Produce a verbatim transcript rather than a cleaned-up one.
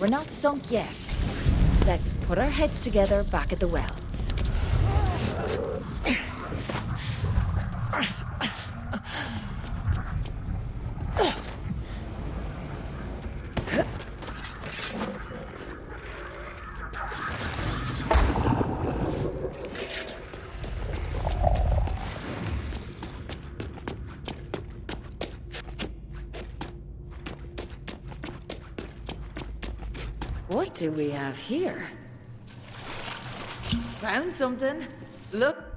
We're not sunk yet. Let's put our heads together back at the well. What do we have here? Found something. Look.